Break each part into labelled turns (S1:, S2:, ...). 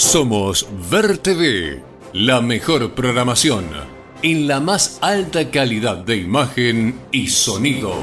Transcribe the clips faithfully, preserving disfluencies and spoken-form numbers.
S1: Somos Ver T V, la mejor programación en la más alta calidad de imagen y sonido.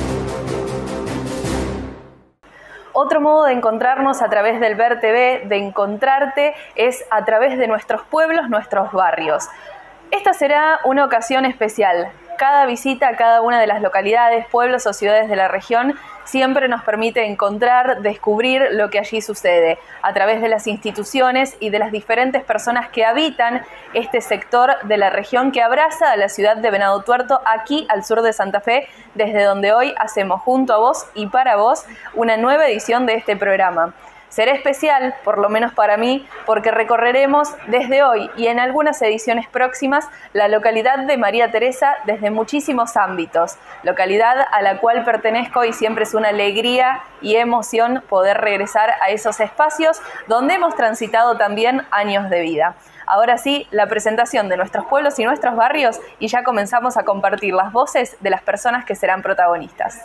S2: Otro modo de encontrarnos a través del Ver T V, de encontrarte, es a través de nuestros pueblos, nuestros barrios. Esta será una ocasión especial. Cada visita a cada una de las localidades, pueblos o ciudades de la región siempre nos permite encontrar, descubrir lo que allí sucede a través de las instituciones y de las diferentes personas que habitan este sector de la región que abraza a la ciudad de Venado Tuerto, aquí al sur de Santa Fe, desde donde hoy hacemos junto a vos y para vos una nueva edición de este programa. Será especial, por lo menos para mí, porque recorreremos desde hoy y en algunas ediciones próximas la localidad de María Teresa desde muchísimos ámbitos, localidad a la cual pertenezco y siempre es una alegría y emoción poder regresar a esos espacios donde hemos transitado también años de vida. Ahora sí, la presentación de nuestros pueblos y nuestros barrios y ya comenzamos a compartir las voces de las personas que serán protagonistas.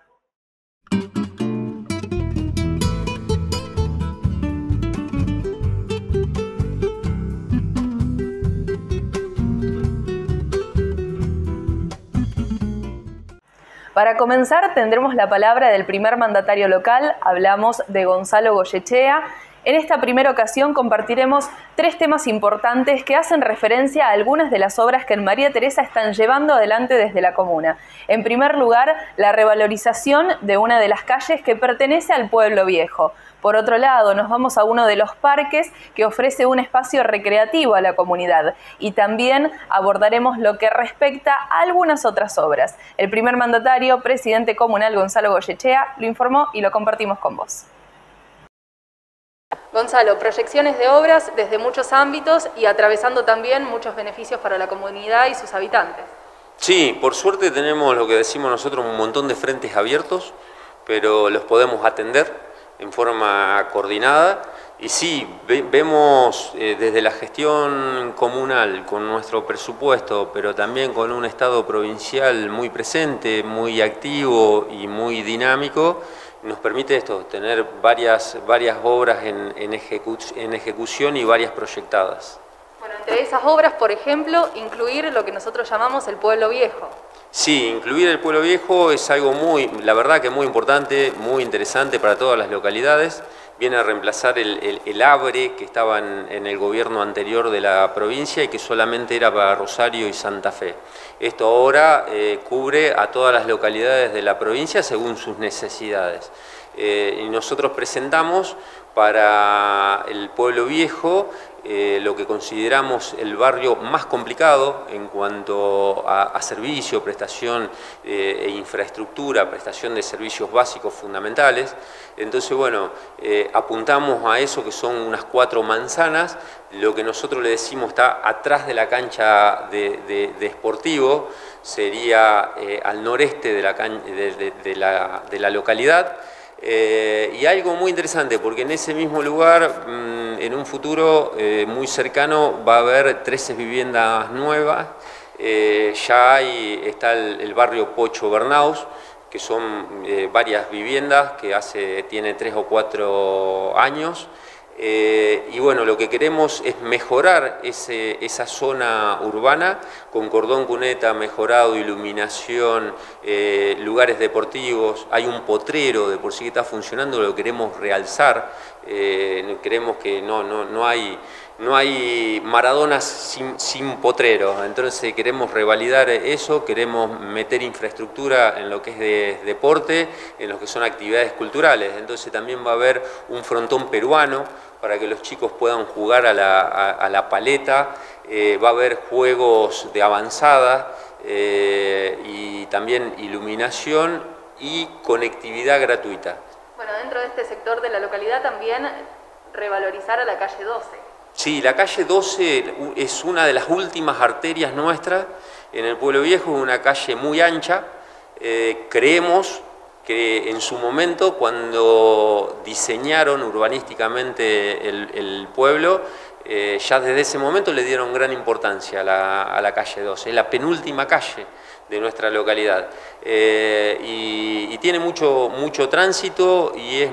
S2: Para comenzar, tendremos la palabra del primer mandatario local, hablamos de Gonzalo Goyechea. En esta primera ocasión compartiremos tres temas importantes que hacen referencia a algunas de las obras que en María Teresa están llevando adelante desde la comuna. En primer lugar, la revalorización de una de las calles que pertenece al pueblo viejo. Por otro lado, nos vamos a uno de los parques que ofrece un espacio recreativo a la comunidad y también abordaremos lo que respecta a algunas otras obras. El primer mandatario, presidente comunal Gonzalo Goyechea, lo informó y lo compartimos con vos. Gonzalo, proyecciones de obras desde muchos ámbitos y atravesando también muchos beneficios para la comunidad y sus habitantes.
S3: Sí, por suerte tenemos lo que decimos nosotros un montón de frentes abiertos, pero los podemos atender en forma coordinada y sí, ve, vemos eh, desde la gestión comunal con nuestro presupuesto, pero también con un Estado provincial muy presente, muy activo y muy dinámico, nos permite esto, tener varias, varias obras en, en, ejecu en ejecución y varias proyectadas.
S2: Bueno, entre esas obras, por ejemplo, incluir lo que nosotros llamamos el pueblo viejo.
S3: Sí, incluir el pueblo viejo es algo muy, la verdad que muy importante, muy interesante para todas las localidades. Viene a reemplazar el, el, el ABRE que estaba en, en el gobierno anterior de la provincia y que solamente era para Rosario y Santa Fe. Esto ahora eh, cubre a todas las localidades de la provincia según sus necesidades. Eh, y nosotros presentamos para el pueblo viejo eh, lo que consideramos el barrio más complicado en cuanto a, a servicio, prestación eh, e infraestructura, prestación de servicios básicos fundamentales. Entonces, bueno, eh, apuntamos a eso que son unas cuatro manzanas, lo que nosotros le decimos está atrás de la cancha de, de, de Sportivo, sería eh, al noreste de la, de, de, de la, de la localidad. Eh, y algo muy interesante, porque en ese mismo lugar, mmm, en un futuro eh, muy cercano, va a haber trece viviendas nuevas. Eh, ya hay, está el, el barrio Pocho Bernaus, que son eh, varias viviendas que hace, tiene tres o cuatro años. Eh, y bueno, lo que queremos es mejorar ese, esa zona urbana con cordón cuneta mejorado, iluminación, eh, lugares deportivos. Hay un potrero de por sí que está funcionando, lo queremos realzar. Eh, queremos que no, no, no hay... No hay Maradonas sin, sin potrero, entonces queremos revalidar eso, queremos meter infraestructura en lo que es de deporte, en lo que son actividades culturales. Entonces también va a haber un frontón peruano para que los chicos puedan jugar a la, a, a la paleta, eh, va a haber juegos de avanzada eh, y también iluminación y conectividad gratuita.
S2: Bueno, dentro de este sector de la localidad también revalorizar a la calle doce.
S3: Sí, la calle doce es una de las últimas arterias nuestras en el pueblo viejo, es una calle muy ancha. Eh, creemos que en su momento, cuando diseñaron urbanísticamente el, el pueblo, eh, ya desde ese momento le dieron gran importancia a la, a la calle doce, es la penúltima calle de nuestra localidad. Eh, y, y tiene mucho, mucho tránsito y es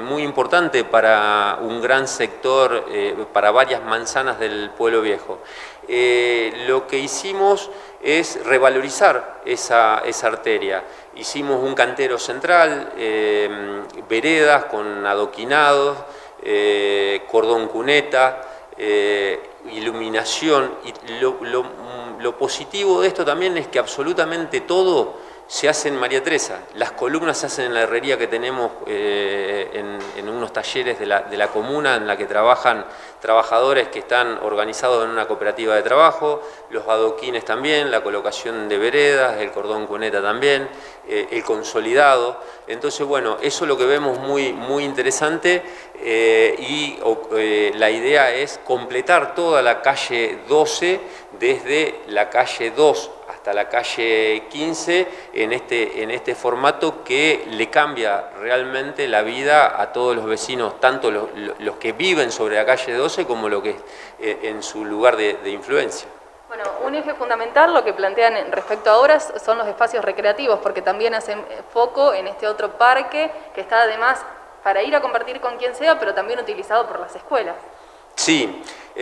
S3: muy importante para un gran sector, eh, para varias manzanas del Pueblo Viejo. Eh, lo que hicimos es revalorizar esa, esa arteria. Hicimos un cantero central, eh, veredas con adoquinados, eh, cordón cuneta, eh, iluminación. Y lo, lo, lo positivo de esto también es que absolutamente todo se hace en María Teresa. Las columnas se hacen en la herrería que tenemos eh, en, en unos talleres de la, de la comuna en la que trabajan trabajadores que están organizados en una cooperativa de trabajo, los adoquines también, la colocación de veredas, el cordón cuneta también, eh, el consolidado. Entonces, bueno, eso es lo que vemos muy, muy interesante eh, y eh, la idea es completar toda la calle doce desde la calle dos hasta la calle quince en este, en este formato que le cambia realmente la vida a todos los vecinos, tanto los, los que viven sobre la calle doce como los que eh, en su lugar de, de influencia.
S2: Bueno, un eje fundamental, lo que plantean respecto a obras, son los espacios recreativos, porque también hacen foco en este otro parque que está además para ir a compartir con quien sea, pero también utilizado por las escuelas.
S3: Sí,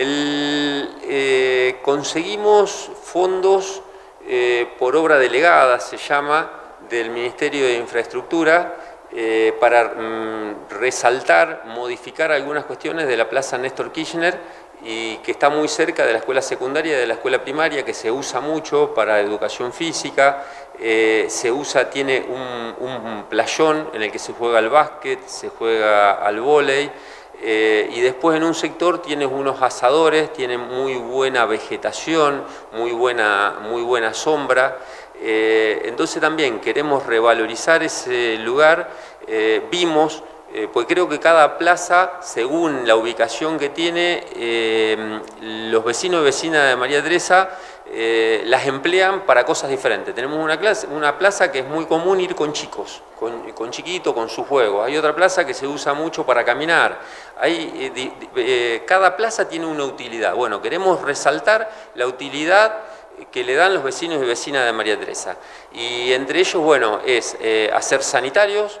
S3: el, eh, conseguimos fondos Eh, por obra delegada, se llama, del Ministerio de Infraestructura, eh, para mm, resaltar, modificar algunas cuestiones de la Plaza Néstor Kirchner, y que está muy cerca de la escuela secundaria y de la escuela primaria, que se usa mucho para educación física, eh, se usa, tiene un, un playón en el que se juega al básquet, se juega al vóley, Eh, y después en un sector tienes unos asadores, tiene muy buena vegetación, muy buena, muy buena sombra, eh, entonces también queremos revalorizar ese lugar. Eh, vimos, eh, pues creo que cada plaza, según la ubicación que tiene, eh, los vecinos y vecinas de María Teresa Eh, las emplean para cosas diferentes. Tenemos una, clase, una plaza que es muy común ir con chicos, con, con chiquitos, con sus juegos. Hay otra plaza que se usa mucho para caminar. Hay, eh, di, eh, cada plaza tiene una utilidad. Bueno, queremos resaltar la utilidad que le dan los vecinos y vecinas de María Teresa. Y entre ellos, bueno, es eh, hacer sanitarios,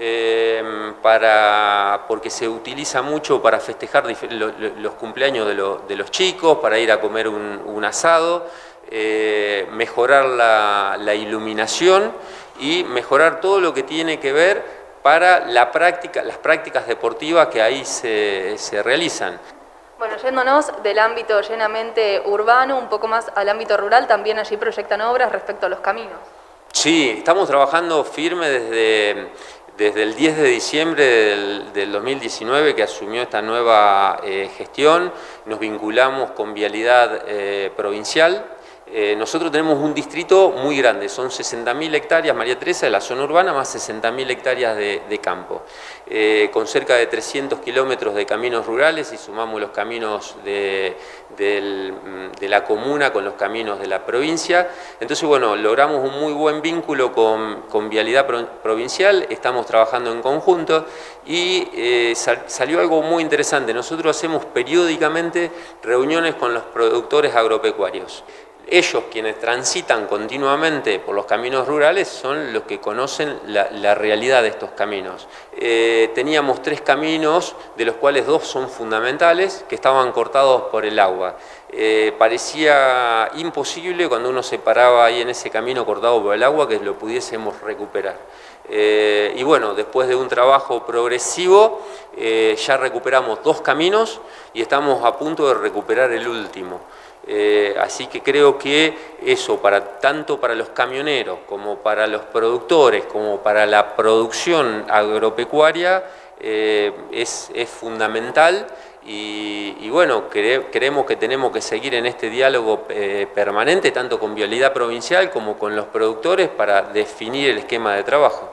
S3: Eh, para, porque se utiliza mucho para festejar lo, lo, los cumpleaños de, lo, de los chicos, para ir a comer un, un asado, eh, mejorar la, la iluminación y mejorar todo lo que tiene que ver para la práctica, las prácticas deportivas que ahí se, se realizan.
S2: Bueno, yéndonos del ámbito llenamente urbano, un poco más al ámbito rural, también allí proyectan obras respecto a los caminos.
S3: Sí, estamos trabajando firme desde... Desde el diez de diciembre del, del dos mil diecinueve, que asumió esta nueva eh, gestión, nos vinculamos con Vialidad eh, Provincial. Eh, nosotros tenemos un distrito muy grande, son sesenta mil hectáreas, María Teresa, de la zona urbana, más sesenta mil hectáreas de, de campo, eh, con cerca de trescientos kilómetros de caminos rurales, y sumamos los caminos de, del, de la comuna con los caminos de la provincia. Entonces, bueno, logramos un muy buen vínculo con, con Vialidad Provincial, estamos trabajando en conjunto y eh, sal, salió algo muy interesante. Nosotros hacemos periódicamente reuniones con los productores agropecuarios. Ellos, quienes transitan continuamente por los caminos rurales, son los que conocen la, la realidad de estos caminos. Eh, teníamos tres caminos, de los cuales dos son fundamentales, que estaban cortados por el agua. Eh, parecía imposible cuando uno se paraba ahí en ese camino cortado por el agua que lo pudiésemos recuperar. Eh, y bueno, después de un trabajo progresivo, eh, ya recuperamos dos caminos y estamos a punto de recuperar el último. Eh, así que creo que eso, para, tanto para los camioneros como para los productores, como para la producción agropecuaria, eh, es, es fundamental. Y, y bueno, cre, creemos que tenemos que seguir en este diálogo eh, permanente, tanto con Vialidad Provincial como con los productores, para definir el esquema de trabajo.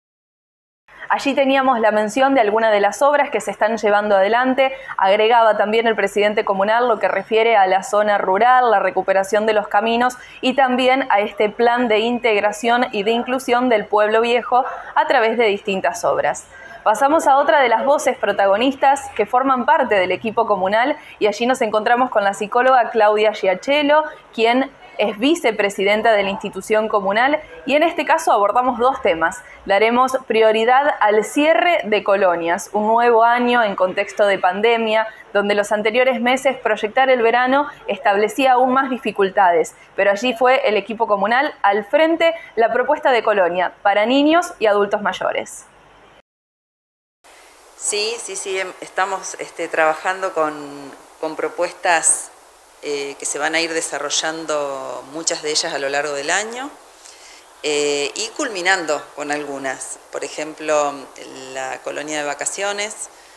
S2: Allí teníamos la mención de algunas de las obras que se están llevando adelante. Agregaba también el presidente comunal lo que refiere a la zona rural, la recuperación de los caminos y también a este plan de integración y de inclusión del pueblo viejo a través de distintas obras. Pasamos a otra de las voces protagonistas que forman parte del equipo comunal y allí nos encontramos con la psicóloga Claudia Giachelo, quien es vicepresidenta de la institución comunal y en este caso abordamos dos temas. Daremos prioridad al cierre de colonias, un nuevo año en contexto de pandemia, donde los anteriores meses proyectar el verano establecía aún más dificultades, pero allí fue el equipo comunal al frente la propuesta de colonia para niños y adultos mayores.
S4: Sí, sí, sí, estamos este, trabajando con, con propuestas eh, que se van a ir desarrollando, muchas de ellas a lo largo del año, eh, y culminando con algunas. Por ejemplo, la colonia de vacaciones,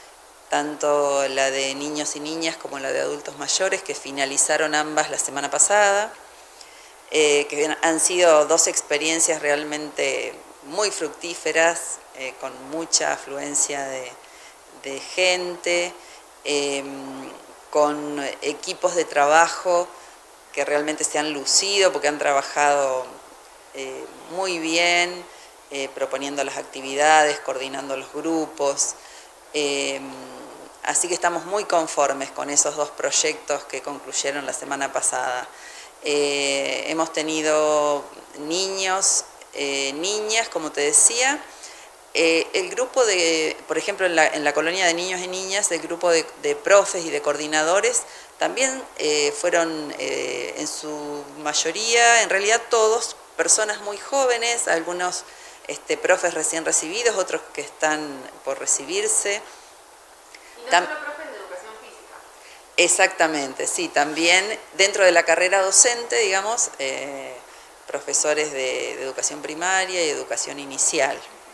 S4: tanto la de niños y niñas como la de adultos mayores, que finalizaron ambas la semana pasada, eh, que han sido dos experiencias realmente muy fructíferas, eh, con mucha afluencia de, de gente, eh, con equipos de trabajo que realmente se han lucido porque han trabajado eh, muy bien, eh, proponiendo las actividades, coordinando los grupos. Eh, así que estamos muy conformes con esos dos proyectos que concluyeron la semana pasada. Eh, hemos tenido niños, eh, niñas, como te decía. Eh, el grupo de, por ejemplo, en la, en la colonia de niños y niñas, el grupo de, de profes y de coordinadores también eh, fueron eh, en su mayoría, en realidad todos, personas muy jóvenes, algunos este, profes recién recibidos, otros que están por recibirse.
S2: ¿Y no solo profes de educación física?
S4: Exactamente, sí, también dentro de la carrera docente, digamos, eh, profesores de, de educación primaria y educación inicial.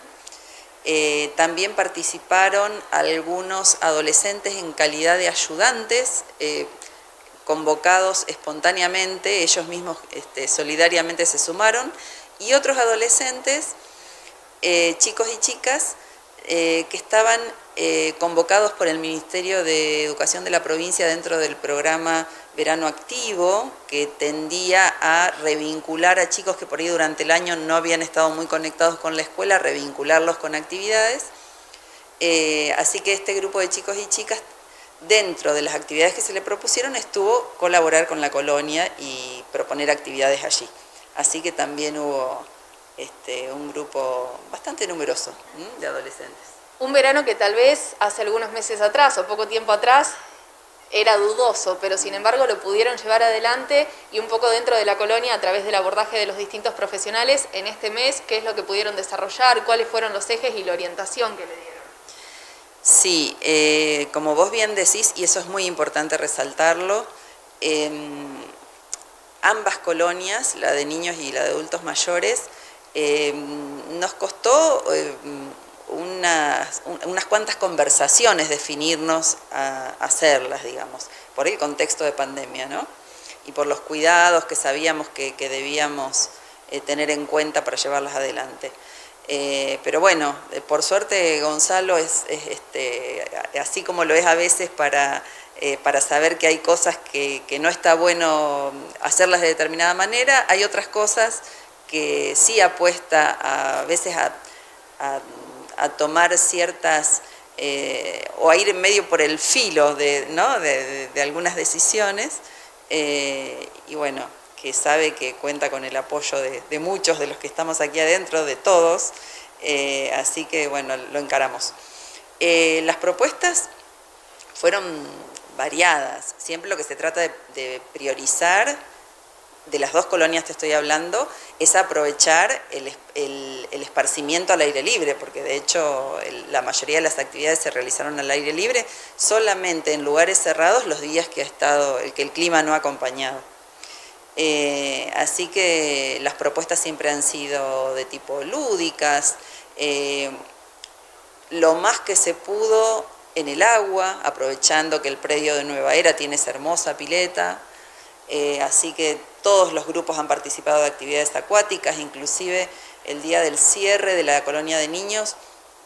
S4: Eh, también participaron algunos adolescentes en calidad de ayudantes, eh, convocados espontáneamente, ellos mismos este, solidariamente se sumaron, y otros adolescentes, eh, chicos y chicas, eh, que estaban eh, convocados por el Ministerio de Educación de la provincia dentro del programa Verano Activo, que tendía a revincular a chicos que por ahí durante el año no habían estado muy conectados con la escuela, revincularlos con actividades. Eh, así que este grupo de chicos y chicas, dentro de las actividades que se le propusieron, estuvo colaborar con la colonia y proponer actividades allí. Así que también hubo este, un grupo bastante numeroso ¿m? de adolescentes.
S2: Un verano que tal vez hace algunos meses atrás o poco tiempo atrás era dudoso, pero sin embargo lo pudieron llevar adelante y un poco dentro de la colonia a través del abordaje de los distintos profesionales en este mes, ¿qué es lo que pudieron desarrollar? ¿Cuáles fueron los ejes y la orientación que le dieron?
S4: Sí, eh, como vos bien decís, y eso es muy importante resaltarlo, eh, ambas colonias, la de niños y la de adultos mayores, eh, nos costó eh, unas, unas cuantas conversaciones definirnos a, a hacerlas, digamos, por el contexto de pandemia, ¿no? Y por los cuidados que sabíamos que, que debíamos eh, tener en cuenta para llevarlas adelante. Eh, pero bueno, eh, por suerte Gonzalo es, es este, así como lo es a veces para, eh, para saber que hay cosas que, que no está bueno hacerlas de determinada manera, hay otras cosas que sí apuesta a, a veces a, a, a tomar ciertas, eh, o a ir en medio por el filo de, ¿no? de, de, de algunas decisiones, eh, y bueno, que sabe que cuenta con el apoyo de, de muchos de los que estamos aquí adentro, de todos, eh, así que bueno, lo encaramos. Eh, las propuestas fueron variadas, siempre lo que se trata de, de priorizar, de las dos colonias te estoy hablando, es aprovechar el, el, el esparcimiento al aire libre, porque de hecho el, la mayoría de las actividades se realizaron al aire libre, solamente en lugares cerrados los días que ha estado, el que el clima no ha acompañado. Eh, así que las propuestas siempre han sido de tipo lúdicas, eh, lo más que se pudo en el agua, aprovechando que el predio de Nueva Era tiene esa hermosa pileta, eh, así que todos los grupos han participado de actividades acuáticas, inclusive el día del cierre de la colonia de niños,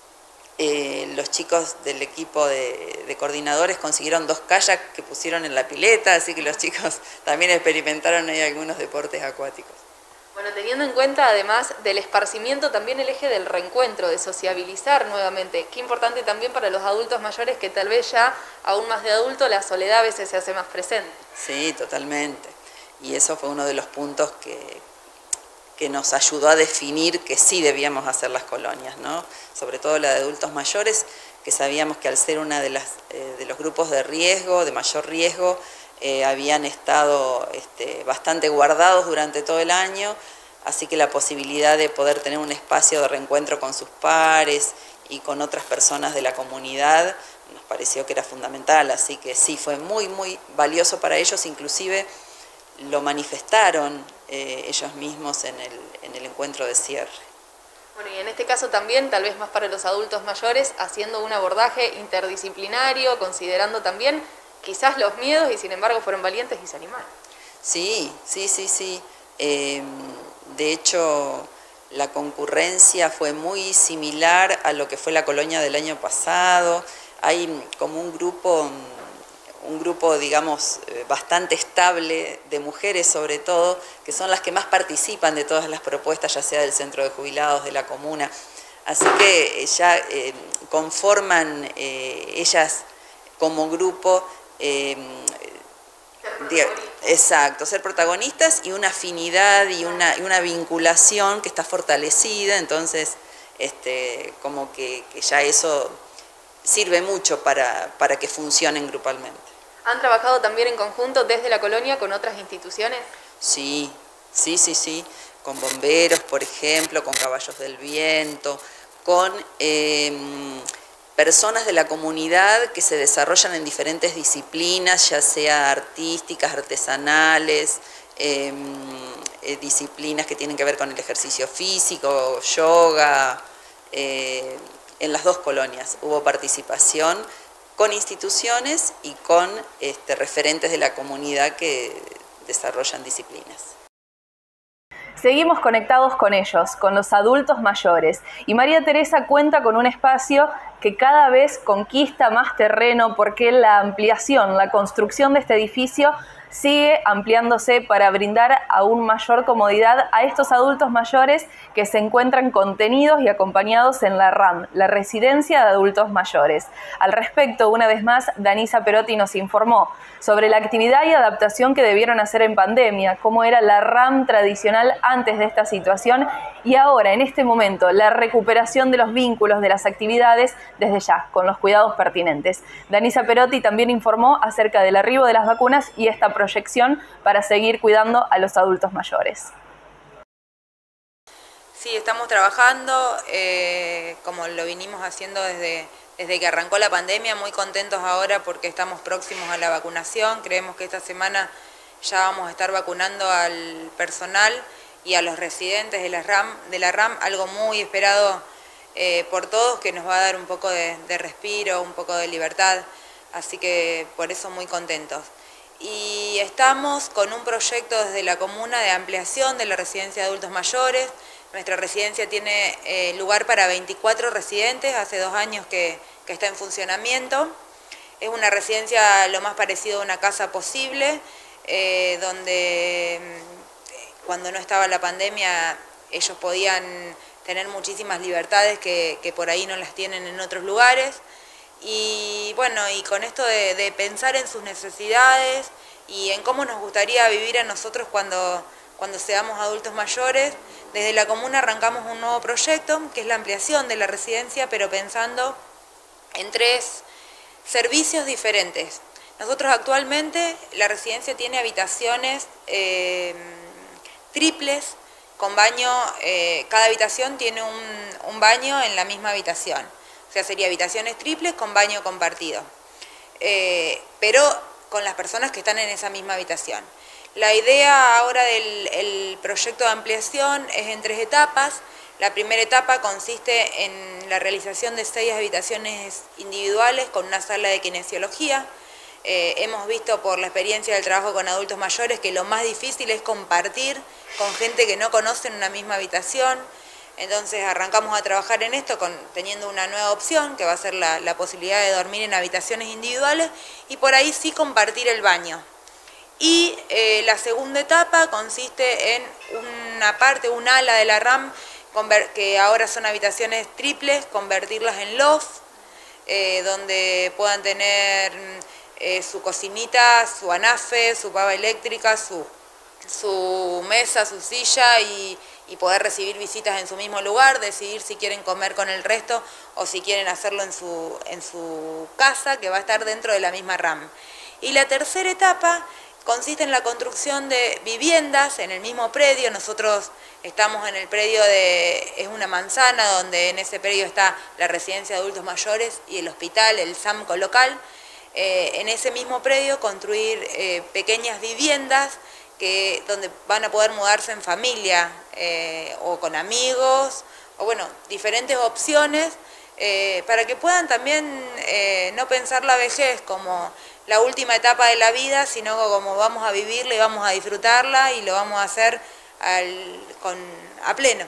S4: Eh, los chicos del equipo de, de coordinadores consiguieron dos kayaks que pusieron en la pileta, así que los chicos también experimentaron ahí algunos deportes acuáticos.
S2: Bueno, teniendo en cuenta además del esparcimiento también el eje del reencuentro, de sociabilizar nuevamente, qué importante también para los adultos mayores que tal vez ya, aún más de adulto, la soledad a veces se hace más presente.
S4: Sí, totalmente. y eso fue uno de los puntos que, que nos ayudó a definir que sí debíamos hacer las colonias, ¿no? Sobre todo la de adultos mayores, que sabíamos que al ser una de, las, eh, de los grupos de riesgo, de mayor riesgo, eh, habían estado este, bastante guardados durante todo el año, así que la posibilidad de poder tener un espacio de reencuentro con sus pares y con otras personas de la comunidad nos pareció que era fundamental, así que sí, fue muy, muy valioso para ellos, inclusive lo manifestaron eh, ellos mismos en el, en el encuentro de cierre.
S2: Bueno, y en este caso también, tal vez más para los adultos mayores, haciendo un abordaje interdisciplinario, considerando también quizás los miedos y sin embargo fueron valientes y se animaron.
S4: Sí, sí, sí, sí. Eh, de hecho, la concurrencia fue muy similar a lo que fue la colonia del año pasado. Hay como un grupo, un grupo, digamos, bastante estable de mujeres sobre todo, que son las que más participan de todas las propuestas, ya sea del centro de jubilados, de la comuna. Así que ya eh, conforman eh, ellas como grupo, eh, exacto, ser protagonistas y una afinidad y una, y una vinculación que está fortalecida, entonces este, como que, que ya eso sirve mucho para, para que funcionen grupalmente.
S2: ¿Han trabajado también en conjunto desde la colonia con otras instituciones?
S4: Sí, sí, sí, sí, con bomberos, por ejemplo, con Caballos del Viento, con eh, personas de la comunidad que se desarrollan en diferentes disciplinas, ya sea artísticas, artesanales, eh, eh, disciplinas que tienen que ver con el ejercicio físico, yoga. Eh, en las dos colonias hubo participación con instituciones y con este, referentes de la comunidad que desarrollan disciplinas.
S2: Seguimos conectados con ellos, con los adultos mayores, y María Teresa cuenta con un espacio que cada vez conquista más terreno porque la ampliación, la construcción de este edificio sigue ampliándose para brindar aún mayor comodidad a estos adultos mayores que se encuentran contenidos y acompañados en la RAM, la Residencia de Adultos Mayores. Al respecto, una vez más, Danisa Perotti nos informó sobre la actividad y adaptación que debieron hacer en pandemia, cómo era la RAM tradicional antes de esta situación y ahora, en este momento, la recuperación de los vínculos de las actividades desde ya, con los cuidados pertinentes. Danisa Perotti también informó acerca del arribo de las vacunas y esta proyección para seguir cuidando a los adultos mayores.
S5: Sí, estamos trabajando, eh, como lo vinimos haciendo desde, desde que arrancó la pandemia, muy contentos ahora porque estamos próximos a la vacunación. Creemos que esta semana ya vamos a estar vacunando al personal y a los residentes de la RAM, de la RAM algo muy esperado eh, por todos, que nos va a dar un poco de, de respiro, un poco de libertad, así que por eso muy contentos. Y estamos con un proyecto desde la comuna de ampliación de la residencia de adultos mayores. Nuestra residencia tiene eh, lugar para veinticuatro residentes, hace dos años que, que está en funcionamiento. Es una residencia lo más parecido a una casa posible, eh, donde cuando no estaba la pandemia ellos podían tener muchísimas libertades que, que por ahí no las tienen en otros lugares. Y bueno, y con esto de, de pensar en sus necesidades y en cómo nos gustaría vivir a nosotros cuando, cuando seamos adultos mayores, desde la comuna arrancamos un nuevo proyecto, que es la ampliación de la residencia, pero pensando en tres servicios diferentes. Nosotros actualmente, la residencia tiene habitaciones eh, triples, con baño, eh, cada habitación tiene un, un baño en la misma habitación. O sea, sería habitaciones triples con baño compartido, eh, pero con las personas que están en esa misma habitación. La idea ahora del el proyecto de ampliación es en tres etapas. La primera etapa consiste en la realización de seis habitaciones individuales con una sala de kinesiología. Eh, hemos visto por la experiencia del trabajo con adultos mayores que lo más difícil es compartir con gente que no conocen una misma habitación. Entonces arrancamos a trabajar en esto con, teniendo una nueva opción que va a ser la, la posibilidad de dormir en habitaciones individuales y por ahí sí compartir el baño. Y eh, la segunda etapa consiste en una parte, un ala de la RAM, que ahora son habitaciones triples, convertirlas en loft, eh, donde puedan tener eh, su cocinita, su anafe, su pava eléctrica, su, su mesa, su silla y, y poder recibir visitas en su mismo lugar, decidir si quieren comer con el resto o si quieren hacerlo en su, en su casa, que va a estar dentro de la misma RAM. Y la tercera etapa consiste en la construcción de viviendas en el mismo predio. Nosotros estamos en el predio de, es una manzana, donde en ese predio está la residencia de adultos mayores y el hospital, el SAMCO local. Eh, en ese mismo predio construir eh, pequeñas viviendas que, donde van a poder mudarse en familia eh, o con amigos, o bueno, diferentes opciones eh, para que puedan también eh, no pensar la vejez como la última etapa de la vida, sino como vamos a vivirla y vamos a disfrutarla y lo vamos a hacer al, con, a pleno.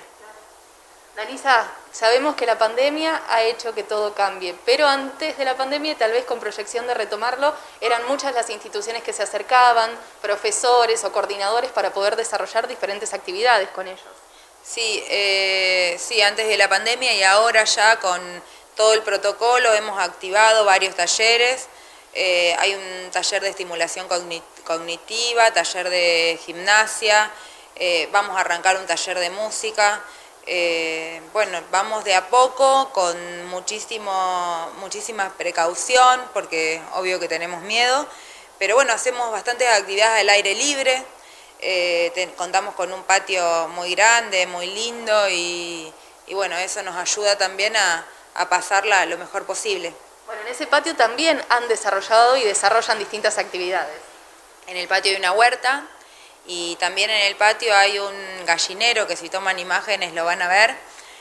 S2: Danisa, sabemos que la pandemia ha hecho que todo cambie, pero antes de la pandemia, tal vez con proyección de retomarlo, eran muchas las instituciones que se acercaban, profesores o coordinadores para poder desarrollar diferentes actividades con ellos.
S5: Sí, eh, sí, antes de la pandemia y ahora ya con todo el protocolo hemos activado varios talleres. Eh, hay un taller de estimulación cognitiva, taller de gimnasia, eh, vamos a arrancar un taller de música. Eh, bueno, vamos de a poco con muchísimo, muchísima precaución porque obvio que tenemos miedo, pero bueno, hacemos bastantes actividades al aire libre, eh, te, contamos con un patio muy grande, muy lindo y, y bueno, eso nos ayuda también a, a pasarla lo mejor posible.
S2: Bueno, en ese patio también han desarrollado y desarrollan distintas actividades.
S5: En el patio hay una huerta y también en el patio hay un gallinero que si toman imágenes lo van a ver.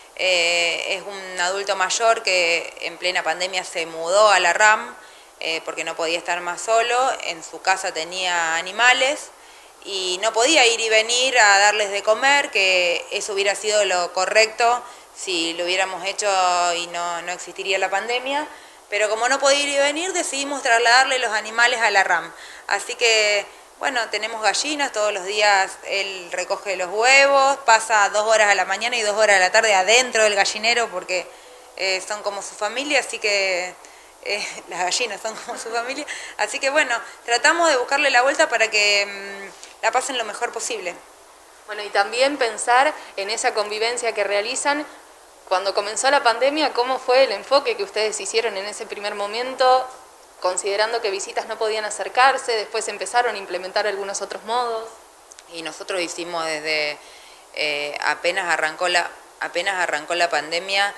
S5: Eh, es un adulto mayor que en plena pandemia se mudó a la RAM eh, porque no podía estar más solo. En su casa tenía animales y no podía ir y venir a darles de comer, que eso hubiera sido lo correcto si lo hubiéramos hecho y no, no existiría la pandemia. Pero como no podía ir y venir, decidimos trasladarle los animales a la RAM. Así que, bueno, tenemos gallinas, todos los días él recoge los huevos, pasa dos horas a la mañana y dos horas a la tarde adentro del gallinero porque eh, son como su familia, así que eh, las gallinas son como su familia. Así que, bueno, tratamos de buscarle la vuelta para que mmm, la pasen lo mejor posible.
S2: Bueno, y también pensar en esa convivencia que realizan. Cuando comenzó la pandemia, ¿cómo fue el enfoque que ustedes hicieron en ese primer momento, considerando que visitas no podían acercarse, después empezaron a implementar algunos otros modos?
S5: Y nosotros hicimos desde, eh, apenas, arrancó la, apenas arrancó la pandemia,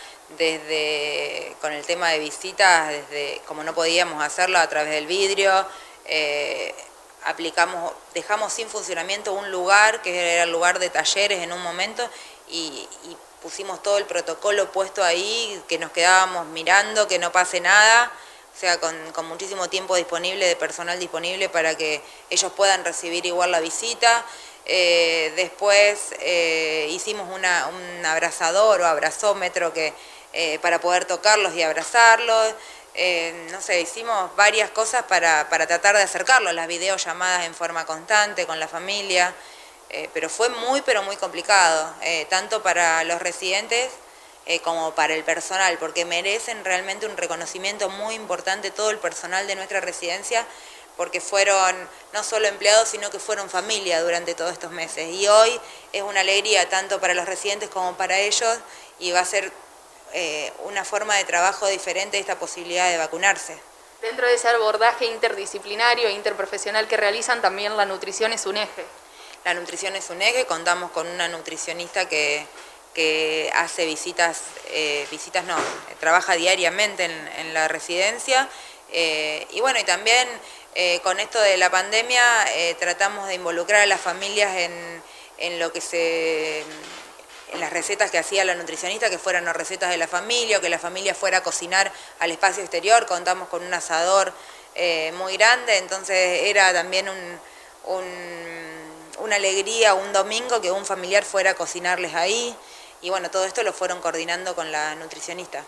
S5: desde con el tema de visitas, desde como no podíamos hacerlo a través del vidrio, eh, aplicamos, dejamos sin funcionamiento un lugar, que era el lugar de talleres en un momento, y, y pusimos todo el protocolo puesto ahí, que nos quedábamos mirando, que no pase nada, o sea, con, con muchísimo tiempo disponible, de personal disponible para que ellos puedan recibir igual la visita. Eh, después eh, hicimos una, un abrazador o abrazómetro que, eh, para poder tocarlos y abrazarlos. Eh, no sé, hicimos varias cosas para, para tratar de acercarlos, las videollamadas en forma constante con la familia. Eh, pero fue muy, pero muy complicado, eh, tanto para los residentes eh, como para el personal, porque merecen realmente un reconocimiento muy importante todo el personal de nuestra residencia, porque fueron no solo empleados, sino que fueron familia durante todos estos meses. Y hoy es una alegría tanto para los residentes como para ellos, y va a ser eh, una forma de trabajo diferente esta posibilidad de vacunarse.
S2: Dentro de ese abordaje interdisciplinario e interprofesional que realizan, también la nutrición es un eje.
S5: La nutrición es un eje, contamos con una nutricionista que, que hace visitas, eh, visitas no, trabaja diariamente en, en la residencia, eh, y bueno, y también eh, con esto de la pandemia eh, tratamos de involucrar a las familias en, en lo que se, en las recetas que hacía la nutricionista, que fueran las recetas de la familia, o que la familia fuera a cocinar al espacio exterior. Contamos con un asador eh, muy grande, entonces era también un, un una alegría un domingo que un familiar fuera a cocinarles ahí, y bueno, todo esto lo fueron coordinando con la nutricionista.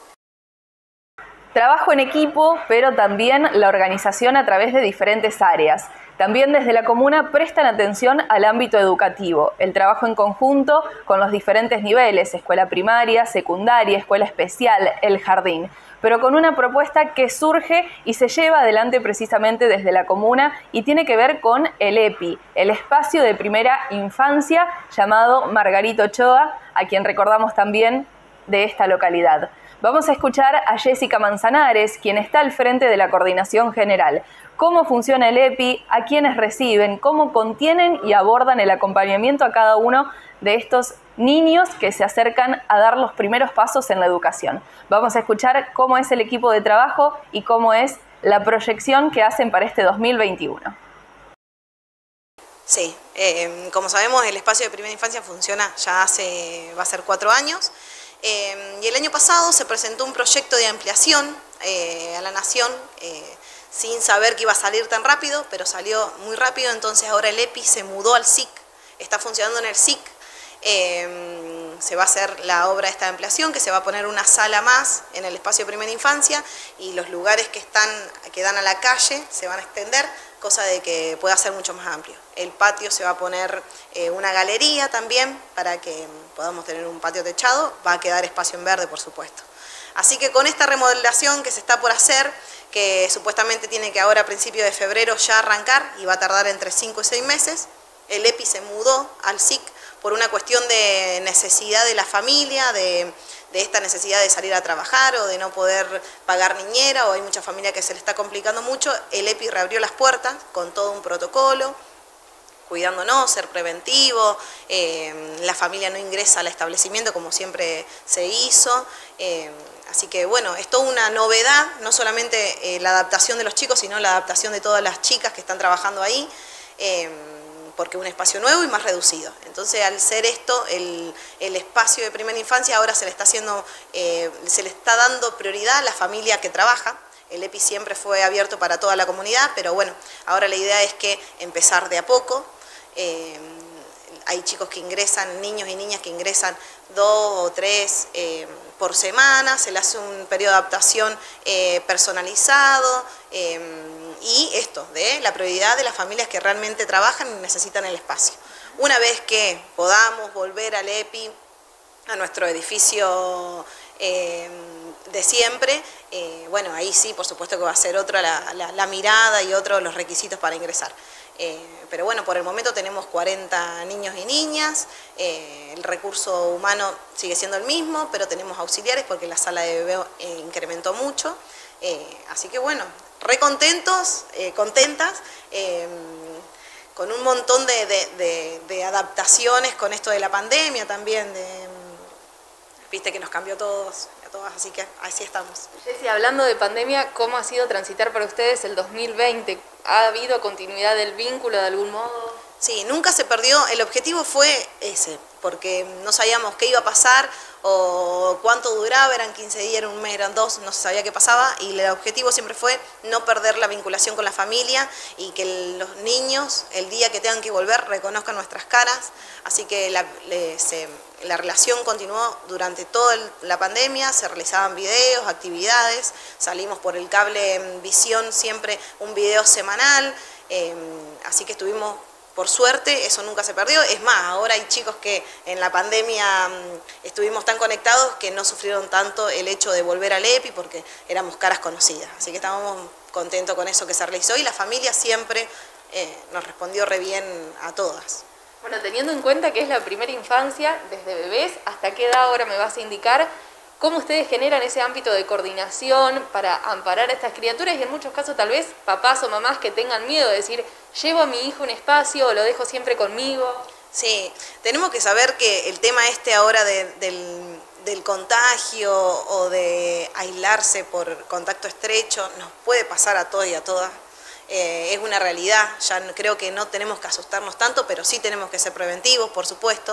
S2: Trabajo en equipo, pero también la organización a través de diferentes áreas. También desde la comuna prestan atención al ámbito educativo, el trabajo en conjunto con los diferentes niveles, escuela primaria, secundaria, escuela especial, el jardín. pero con una propuesta que surge y se lleva adelante precisamente desde la comuna y tiene que ver con el E P I, el espacio de primera infancia llamado Margarito Ochoa, a quien recordamos también de esta localidad. Vamos a escuchar a Jessica Manzanares, quien está al frente de la coordinación general. Cómo funciona el E P I, a quiénes reciben, cómo contienen y abordan el acompañamiento a cada uno de estos niños que se acercan a dar los primeros pasos en la educación. Vamos a escuchar cómo es el equipo de trabajo y cómo es la proyección que hacen para este dos mil veintiuno.
S6: Sí, eh, como sabemos, el espacio de primera infancia funciona ya hace, va a ser cuatro años. Eh, y el año pasado se presentó un proyecto de ampliación eh, a la Nación, eh, sin saber que iba a salir tan rápido, pero salió muy rápido, entonces ahora el E P I se mudó al S I C, está funcionando en el S I C, eh, se va a hacer la obra esta de ampliación, que se va a poner una sala más en el espacio de primera infancia y los lugares que, están, que dan a la calle se van a extender, cosa de que pueda ser mucho más amplio. El patio se va a poner eh, una galería también para que podamos tener un patio techado, va a quedar espacio en verde por supuesto. Así que con esta remodelación que se está por hacer, que supuestamente tiene que ahora a principios de febrero ya arrancar y va a tardar entre cinco y seis meses, el E P I se mudó al S I C por una cuestión de necesidad de la familia, de, de esta necesidad de salir a trabajar o de no poder pagar niñera, o hay mucha familia que se le está complicando mucho. El E P I reabrió las puertas con todo un protocolo, cuidándonos, ser preventivo, eh, la familia no ingresa al establecimiento como siempre se hizo, eh, así que bueno, es toda una novedad, no solamente eh, la adaptación de los chicos, sino la adaptación de todas las chicas que están trabajando ahí, eh, porque es un espacio nuevo y más reducido. Entonces, al ser esto, el, el espacio de primera infancia ahora se le está haciendo, eh, se le está dando prioridad a la familia que trabaja. El E P I siempre fue abierto para toda la comunidad, pero bueno, ahora la idea es que empezar de a poco. Eh, hay chicos que ingresan, niños y niñas que ingresan dos o tres eh, por semana, se le hace un periodo de adaptación eh, personalizado, eh, y esto, de la prioridad de las familias que realmente trabajan y necesitan el espacio. Una vez que podamos volver al E P I, a nuestro edificio eh, de siempre, eh, bueno, ahí sí, por supuesto que va a ser otra la, la, la mirada y otros los requisitos para ingresar. Eh, pero bueno, por el momento tenemos cuarenta niños y niñas, eh, el recurso humano sigue siendo el mismo, pero tenemos auxiliares porque la sala de bebé eh, incrementó mucho, eh, así que bueno, re contentos, eh, contentas, eh, con un montón de, de, de, de adaptaciones con esto de la pandemia también, de, viste que nos cambió a todos, a todas, así que así estamos.
S2: Jessy, hablando de pandemia, ¿cómo ha sido transitar para ustedes el dos mil veinte? ¿Ha habido continuidad del vínculo de algún modo?
S6: Sí, nunca se perdió, el objetivo fue ese, porque no sabíamos qué iba a pasar o cuánto duraba, eran quince días, era un mes, eran dos, no se sabía qué pasaba, y el objetivo siempre fue no perder la vinculación con la familia y que el, los niños, el día que tengan que volver, reconozcan nuestras caras, así que la, le, se, la relación continuó durante toda el, la pandemia, se realizaban videos, actividades, salimos por el cable en Visión siempre un video semanal, eh, así que estuvimos... Por suerte, eso nunca se perdió. Es más, ahora hay chicos que en la pandemia mmm, estuvimos tan conectados que no sufrieron tanto el hecho de volver al E P I porque éramos caras conocidas. Así que estábamos contentos con eso que se realizó y la familia siempre eh, nos respondió re bien a todas.
S2: Bueno, teniendo en cuenta que es la primera infancia, desde bebés, ¿hasta qué edad ahora me vas a indicar? ¿Cómo ustedes generan ese ámbito de coordinación para amparar a estas criaturas? Y en muchos casos tal vez papás o mamás que tengan miedo de decir, llevo a mi hijo a un espacio o lo dejo siempre conmigo.
S6: Sí, tenemos que saber que el tema este ahora de, del, del contagio o de aislarse por contacto estrecho nos puede pasar a todos y a todas. Eh, es una realidad, ya creo que no tenemos que asustarnos tanto, pero sí tenemos que ser preventivos, por supuesto.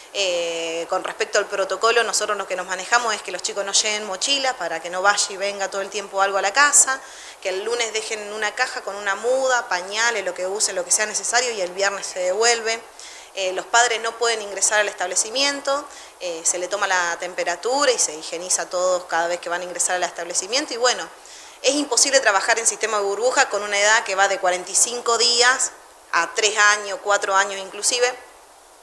S6: Eh, con respecto al protocolo, nosotros lo que nos manejamos es que los chicos no lleven mochilas para que no vaya y venga todo el tiempo algo a la casa, que el lunes dejen una caja con una muda, pañales, lo que usen, lo que sea necesario, y el viernes se devuelve. Eh, los padres no pueden ingresar al establecimiento, eh, se le toma la temperatura y se higieniza todos cada vez que van a ingresar al establecimiento, y bueno, es imposible trabajar en sistema de burbuja con una edad que va de cuarenta y cinco días a tres años, cuatro años inclusive,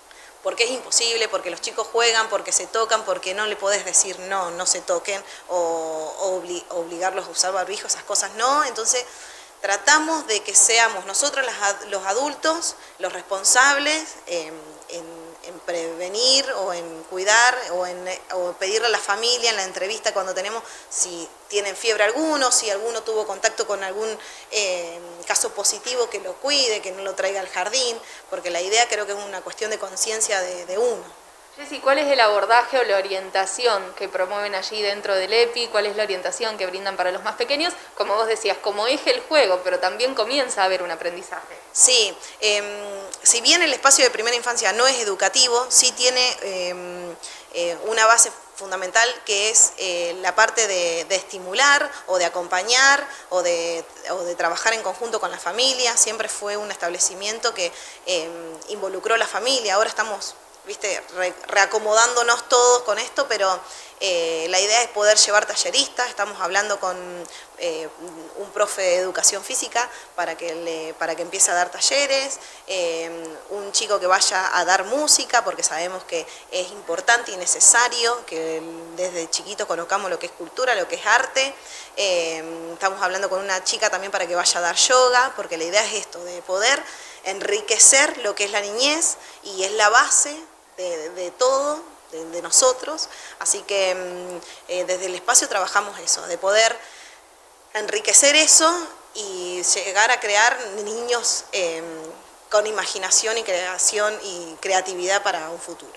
S6: porque es imposible, porque los chicos juegan, porque se tocan, porque no le podés decir no, no se toquen, o, o obli obligarlos a usar barbijo, esas cosas no. Entonces tratamos de que seamos nosotros las, los adultos los responsables eh, en, en prevenir o en cuidar o en o pedirle a la familia en la entrevista cuando tenemos si tienen fiebre alguno, si alguno tuvo contacto con algún eh, caso positivo, que lo cuide, que no lo traiga al jardín, porque la idea creo que es una cuestión de conciencia de, de uno.
S2: Jessy, ¿cuál es el abordaje o la orientación que promueven allí dentro del E P I? ¿Cuál es la orientación que brindan para los más pequeños? Como vos decías, como eje el juego, pero también comienza a haber un aprendizaje.
S6: Sí, eh, si bien el espacio de primera infancia no es educativo, sí tiene eh, eh, una base fundamental que es eh, la parte de, de estimular o de acompañar o de, o de trabajar en conjunto con la familia. Siempre fue un establecimiento que eh, involucró a la familia. Ahora estamos viste, re, reacomodándonos todos con esto, pero eh, la idea es poder llevar talleristas. Estamos hablando con eh, un profe de educación física para que, le, para que empiece a dar talleres, eh, un chico que vaya a dar música, porque sabemos que es importante y necesario que desde chiquitos conozcamos lo que es cultura, lo que es arte. Eh, estamos hablando con una chica también para que vaya a dar yoga, porque la idea es esto, de poder enriquecer lo que es la niñez y es la base de, de todo, de, de nosotros. Así que eh, desde el espacio trabajamos eso, de poder enriquecer eso y llegar a crear niños eh, con imaginación y creación y creatividad para un futuro.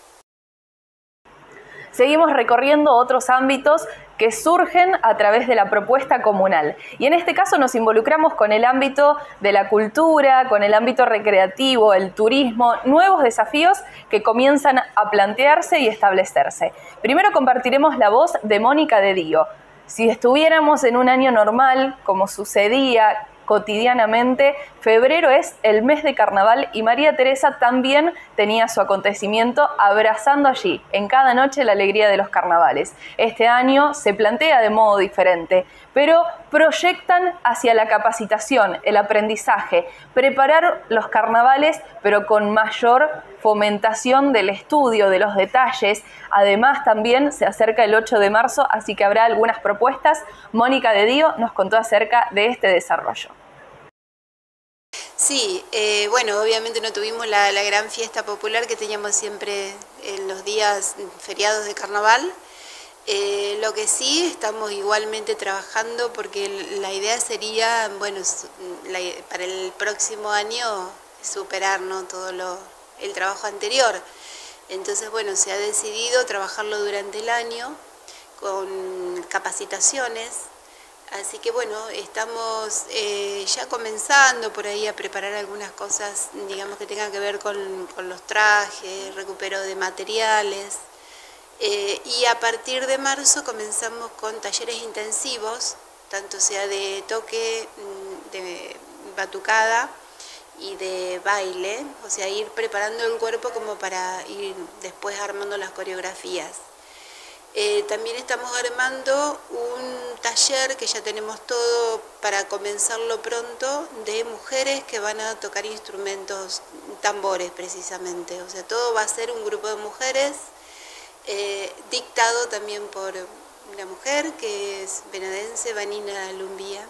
S2: Seguimos recorriendo otros ámbitos que surgen a través de la propuesta comunal. Y en este caso nos involucramos con el ámbito de la cultura, con el ámbito recreativo, el turismo, nuevos desafíos que comienzan a plantearse y establecerse. Primero compartiremos la voz de Mónica de Dío. Si estuviéramos en un año normal, como sucedía cotidianamente, febrero es el mes de carnaval y María Teresa también tenía su acontecimiento abrazando allí, en cada noche, la alegría de los carnavales. Este año se plantea de modo diferente, pero proyectan hacia la capacitación, el aprendizaje, preparar los carnavales, pero con mayor fomentación del estudio, de los detalles. Además, también se acerca el ocho de marzo, así que habrá algunas propuestas. Mónica de Dío nos contó acerca de este desarrollo.
S7: Sí, eh, bueno, obviamente no tuvimos la, la gran fiesta popular que teníamos siempre en los días feriados de carnaval. Eh, lo que sí, estamos igualmente trabajando porque la idea sería, bueno, la, para el próximo año superar, ¿no?, todo lo, el trabajo anterior. Entonces, bueno, se ha decidido trabajarlo durante el año con capacitaciones. Así que bueno, estamos eh, ya comenzando por ahí a preparar algunas cosas, digamos, que tengan que ver con, con los trajes, recupero de materiales. Eh, y a partir de marzo comenzamos con talleres intensivos, tanto sea de toque, de batucada y de baile, o sea, ir preparando el cuerpo como para ir después armando las coreografías. Eh, también estamos armando un taller que ya tenemos todo para comenzarlo pronto, de mujeres que van a tocar instrumentos, tambores precisamente. O sea, todo va a ser un grupo de mujeres, eh, dictado también por una mujer que es venadense, Vanina Lumbía.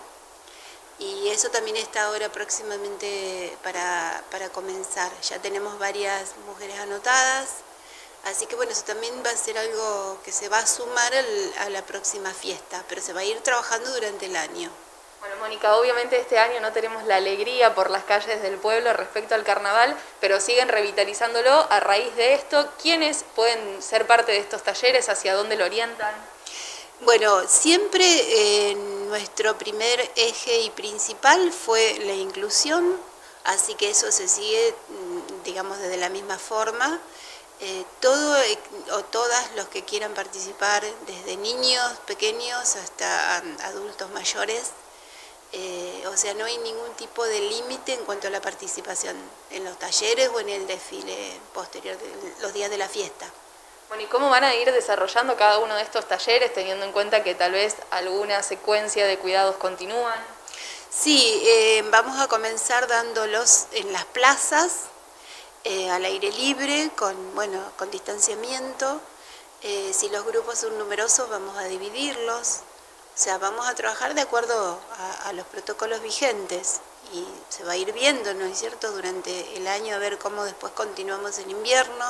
S7: Y eso también está ahora próximamente para, para comenzar. Ya tenemos varias mujeres anotadas. Así que bueno, eso también va a ser algo que se va a sumar al, a la próxima fiesta, pero se va a ir trabajando durante el año.
S2: Bueno, Mónica, obviamente este año no tenemos la alegría por las calles del pueblo respecto al carnaval, pero siguen revitalizándolo. A raíz de esto, ¿quiénes pueden ser parte de estos talleres? ¿Hacia dónde lo orientan?
S7: Bueno, siempre eh, nuestro primer eje y principal fue la inclusión, así que eso se sigue, digamos, desde la misma forma. Eh, todo o todas los que quieran participar, desde niños pequeños hasta adultos mayores, eh, o sea, no hay ningún tipo de límite en cuanto a la participación en los talleres o en el desfile posterior, de los días de la fiesta.
S2: Bueno, ¿y cómo van a ir desarrollando cada uno de estos talleres, teniendo en cuenta que tal vez alguna secuencia de cuidados continúan?
S7: Sí, eh, vamos a comenzar dándolos en las plazas. eh, al aire libre, con, bueno, con distanciamiento. Eh, si los grupos son numerosos, vamos a dividirlos. O sea, vamos a trabajar de acuerdo a, a los protocolos vigentes y se va a ir viendo, ¿no es cierto?, durante el año a ver cómo después continuamos en invierno.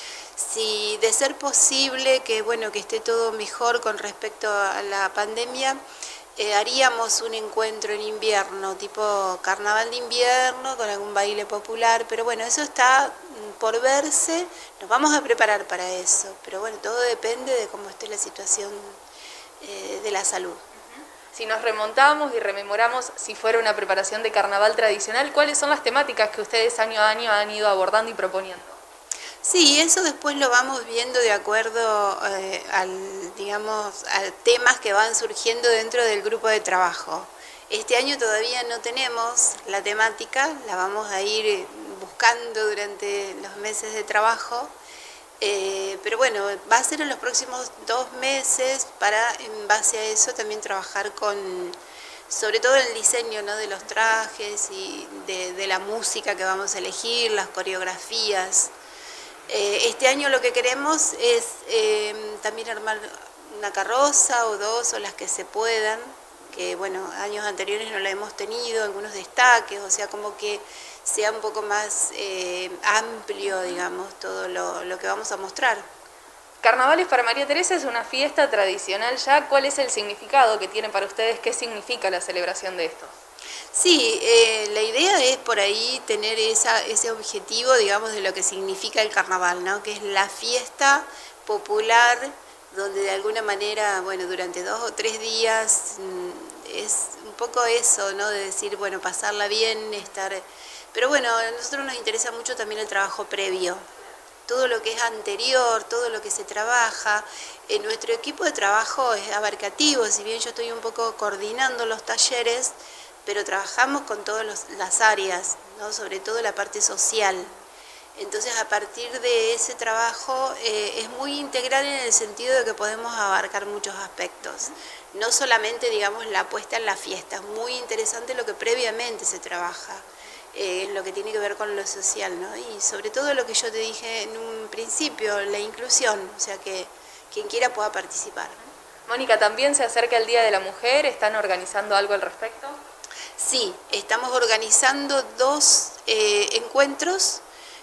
S7: Si de ser posible que, bueno, que esté todo mejor con respecto a la pandemia, eh, haríamos un encuentro en invierno, tipo carnaval de invierno, con algún baile popular, pero bueno, eso está por verse, nos vamos a preparar para eso, pero bueno, todo depende de cómo esté la situación eh, de la salud.
S2: Si nos remontamos y rememoramos si fuera una preparación de carnaval tradicional, ¿cuáles son las temáticas que ustedes año a año han ido abordando y proponiendo?
S7: Sí, eso después lo vamos viendo de acuerdo eh, al, digamos, a temas que van surgiendo dentro del grupo de trabajo. Este año todavía no tenemos la temática, la vamos a ir buscando durante los meses de trabajo, eh, pero bueno, va a ser en los próximos dos meses para, en base a eso, también trabajar con, sobre todo el diseño, ¿no?, de los trajes y de, de la música que vamos a elegir, las coreografías. Eh, este año lo que queremos es eh, también armar una carroza o dos, o las que se puedan, que bueno, años anteriores no la hemos tenido, algunos destaques, o sea, como que sea un poco más eh, amplio, digamos, todo lo, lo que vamos a mostrar.
S2: Carnavales para María Teresa es una fiesta tradicional ya. ¿Cuál es el significado que tiene para ustedes? ¿Qué significa la celebración de esto?
S7: Sí, eh, la idea es por ahí tener esa, ese objetivo, digamos, de lo que significa el carnaval, ¿no?, que es la fiesta popular, donde de alguna manera, bueno, durante dos o tres días es un poco eso, ¿no?, de decir, bueno, pasarla bien, estar... Pero bueno, a nosotros nos interesa mucho también el trabajo previo, todo lo que es anterior, todo lo que se trabaja. En nuestro equipo de trabajo es abarcativo, si bien yo estoy un poco coordinando los talleres, pero trabajamos con todas las áreas, ¿no?, sobre todo la parte social. Entonces, a partir de ese trabajo eh, es muy integral en el sentido de que podemos abarcar muchos aspectos. No solamente, digamos, la puesta en la fiesta, es muy interesante lo que previamente se trabaja, eh, lo que tiene que ver con lo social, ¿no? Y sobre todo lo que yo te dije en un principio, la inclusión, o sea, que quien quiera pueda participar.
S2: Mónica, también se acerca el Día de la Mujer, ¿están organizando algo al respecto?
S7: Sí, estamos organizando dos eh, encuentros.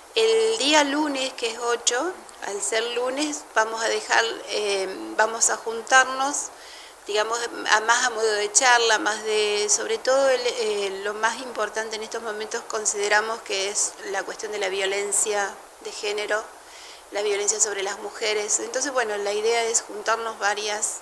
S7: El día lunes, que es ocho, al ser lunes, vamos a dejar, eh, vamos a juntarnos, digamos, a más a modo de charla, más de, sobre todo el, eh, lo más importante en estos momentos consideramos que es la cuestión de la violencia de género, la violencia sobre las mujeres. Entonces, bueno, la idea es juntarnos varias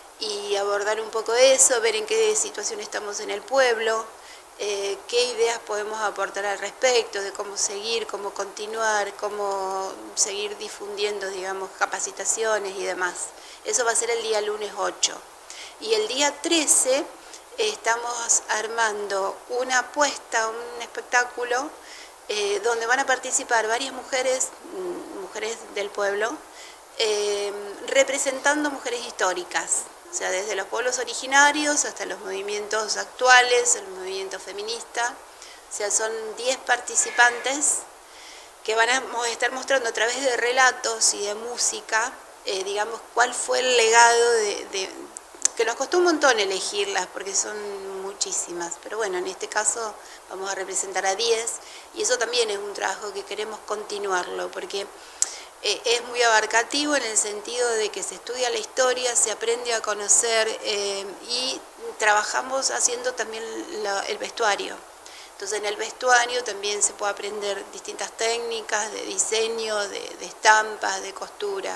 S7: y abordar un poco eso, ver en qué situación estamos en el pueblo, Eh, qué ideas podemos aportar al respecto, de cómo seguir, cómo continuar, cómo seguir difundiendo, digamos, capacitaciones y demás. Eso va a ser el día lunes ocho. Y el día trece estamos armando una apuesta, un espectáculo, eh, donde van a participar varias mujeres, mujeres del pueblo, eh, representando mujeres históricas. O sea, desde los pueblos originarios hasta los movimientos actuales, el movimiento feminista. O sea, son diez participantes que van a estar mostrando a través de relatos y de música, eh, digamos, cuál fue el legado de, de... que nos costó un montón elegirlas, porque son muchísimas. Pero bueno, en este caso vamos a representar a diez, y eso también es un trabajo que queremos continuarlo, porque es muy abarcativo en el sentido de que se estudia la historia, se aprende a conocer eh, y trabajamos haciendo también la, el vestuario. Entonces en el vestuario también se puede aprender distintas técnicas de diseño, de, de estampas, de costura.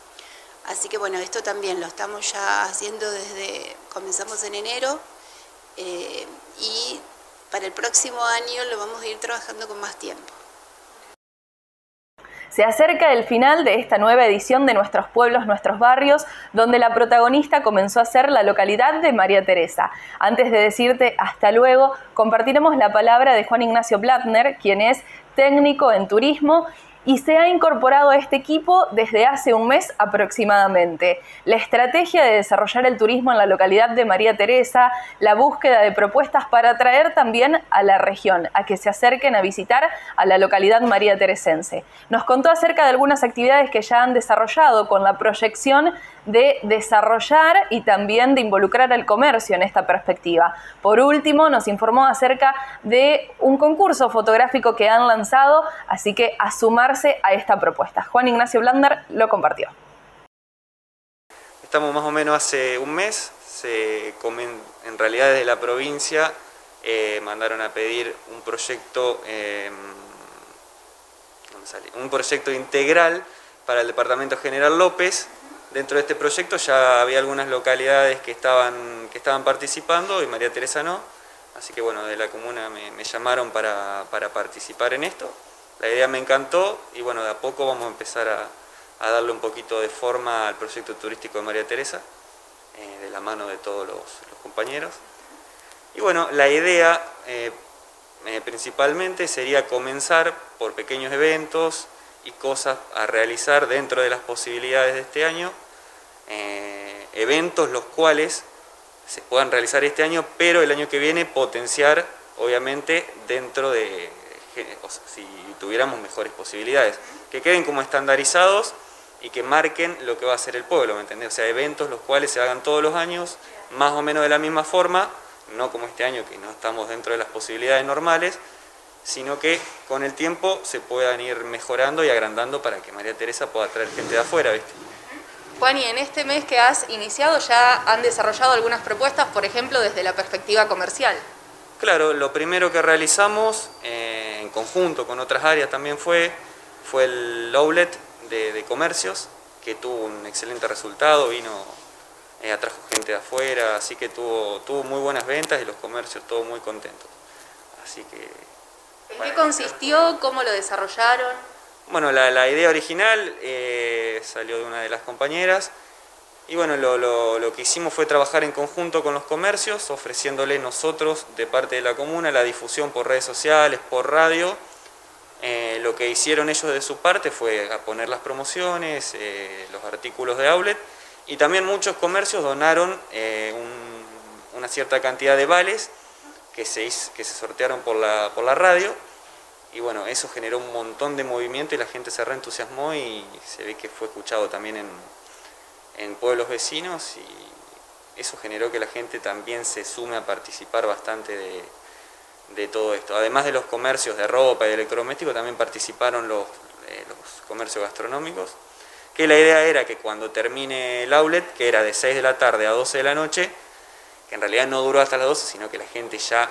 S7: Así que bueno, esto también lo estamos ya haciendo desde, comenzamos en enero eh, y para el próximo año lo vamos a ir trabajando con más tiempo.
S2: Se acerca el final de esta nueva edición de Nuestros Pueblos, Nuestros Barrios, donde la protagonista comenzó a ser la localidad de María Teresa. Antes de decirte hasta luego, compartiremos la palabra de Juan Ignacio Blattner, quien es técnico en turismo y se ha incorporado a este equipo desde hace un mes aproximadamente. La estrategia de desarrollar el turismo en la localidad de María Teresa, la búsqueda de propuestas para atraer también a la región, a que se acerquen a visitar a la localidad maría teresense. Nos contó acerca de algunas actividades que ya han desarrollado con la proyección de desarrollar y también de involucrar al comercio en esta perspectiva. Por último, nos informó acerca de un concurso fotográfico que han lanzado, así que a sumarse a esta propuesta. Juan Ignacio Blander lo compartió.
S8: Estamos más o menos hace un mes, se comen, en realidad desde la provincia eh, mandaron a pedir un proyecto, eh, ¿dónde sale? un proyecto integral para el departamento General López. Dentro de este proyecto ya había algunas localidades que estaban, que estaban participando y María Teresa no, así que bueno, de la comuna me, me llamaron para, para participar en esto. La idea me encantó y bueno, de a poco vamos a empezar a, a darle un poquito de forma al proyecto turístico de María Teresa, eh, de la mano de todos los, los compañeros. Y bueno, la idea eh, eh, principalmente sería comenzar por pequeños eventos y cosas a realizar dentro de las posibilidades de este año, eh, eventos los cuales se puedan realizar este año, pero el año que viene potenciar, obviamente, dentro de, o sea, si tuviéramos mejores posibilidades, que queden como estandarizados y que marquen lo que va a ser el pueblo, ¿me entendés? O sea, eventos los cuales se hagan todos los años, más o menos de la misma forma, no como este año que no estamos dentro de las posibilidades normales, sino que con el tiempo se puedan ir mejorando y agrandando para que María Teresa pueda traer gente de afuera, ¿viste?
S2: Juan, y en este mes que has iniciado ya han desarrollado algunas propuestas, por ejemplo, desde la perspectiva comercial.
S8: Claro, lo primero que realizamos, eh, en conjunto con otras áreas también fue, fue el outlet de, de comercios, que tuvo un excelente resultado, vino, eh, atrajo gente de afuera, así que tuvo, tuvo muy buenas ventas y los comercios todos muy contentos. Así que...
S2: ¿En qué consistió? ¿Cómo lo desarrollaron?
S8: Bueno, la, la idea original eh, salió de una de las compañeras y bueno, lo, lo, lo que hicimos fue trabajar en conjunto con los comercios, ofreciéndole nosotros de parte de la comuna la difusión por redes sociales, por radio. Eh, lo que hicieron ellos de su parte fue a poner las promociones, eh, los artículos de outlet, y también muchos comercios donaron eh, un, una cierta cantidad de vales que se, que se sortearon por la, por la radio, y bueno, eso generó un montón de movimiento y la gente se reentusiasmó y se ve que fue escuchado también en, en pueblos vecinos, y eso generó que la gente también se sume a participar bastante de, de todo esto. Además de los comercios de ropa y de electrodomésticos, también participaron los, eh, los comercios gastronómicos, que la idea era que cuando termine el outlet, que era de seis de la tarde a doce de la noche, que en realidad no duró hasta las doce, sino que la gente ya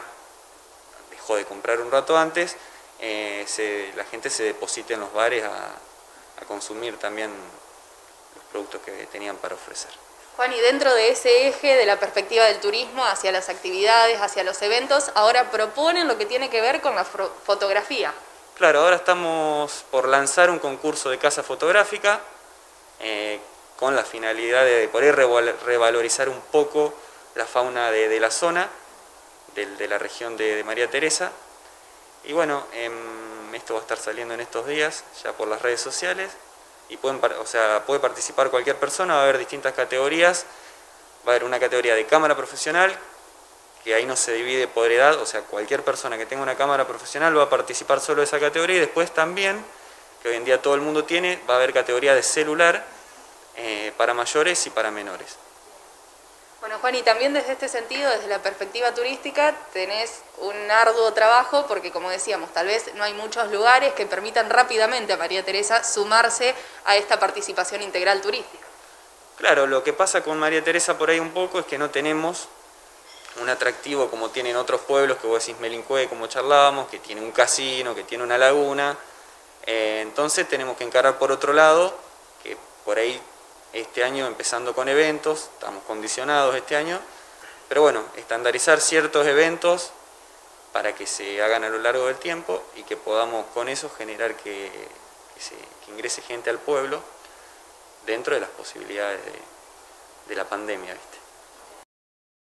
S8: dejó de comprar un rato antes, eh, se, la gente se deposita en los bares a, a consumir también los productos que tenían para ofrecer.
S2: Juan, y dentro de ese eje de la perspectiva del turismo hacia las actividades, hacia los eventos, ahora proponen lo que tiene que ver con la fotografía.
S8: Claro, ahora estamos por lanzar un concurso de casa fotográfica eh, con la finalidad de poder revalorizar un poco la fauna de, de la zona, de, de la región de, de María Teresa. Y bueno, eh, esto va a estar saliendo en estos días, ya por las redes sociales, y pueden, o sea, puede participar cualquier persona, va a haber distintas categorías, va a haber una categoría de cámara profesional, que ahí no se divide por edad, o sea, cualquier persona que tenga una cámara profesional va a participar solo de esa categoría, y después también, que hoy en día todo el mundo tiene, va a haber categoría de celular eh, para mayores y para menores.
S2: Bueno, Juan, y también desde este sentido, desde la perspectiva turística, tenés un arduo trabajo porque, como decíamos, tal vez no hay muchos lugares que permitan rápidamente a María Teresa sumarse a esta participación integral turística.
S8: Claro, lo que pasa con María Teresa por ahí un poco es que no tenemos un atractivo como tienen otros pueblos, que vos decís Melincue, como charlábamos, que tiene un casino, que tiene una laguna. Eh, entonces tenemos que encarar por otro lado, que por ahí este año empezando con eventos, estamos condicionados este año, pero bueno, estandarizar ciertos eventos para que se hagan a lo largo del tiempo y que podamos con eso generar que, que, se, que ingrese gente al pueblo dentro de las posibilidades de, de la pandemia, ¿viste?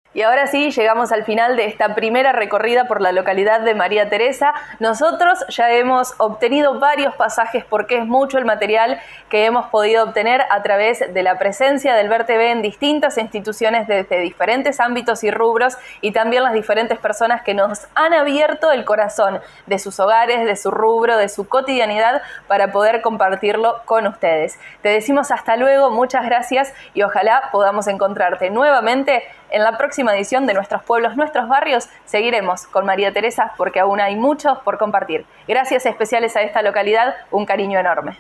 S2: Y ahora sí, llegamos al final de esta primera recorrida por la localidad de María Teresa. Nosotros ya hemos obtenido varios pasajes porque es mucho el material que hemos podido obtener a través de la presencia del Ver T V en distintas instituciones desde diferentes ámbitos y rubros, y también las diferentes personas que nos han abierto el corazón de sus hogares, de su rubro, de su cotidianidad, para poder compartirlo con ustedes. Te decimos hasta luego, muchas gracias, y ojalá podamos encontrarte nuevamente en la próxima edición de Nuestros Pueblos, Nuestros Barrios. Seguiremos con María Teresa porque aún hay muchos por compartir. Gracias especiales a esta localidad, un cariño enorme.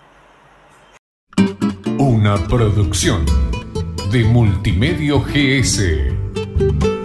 S1: Una producción de Multimedio G S.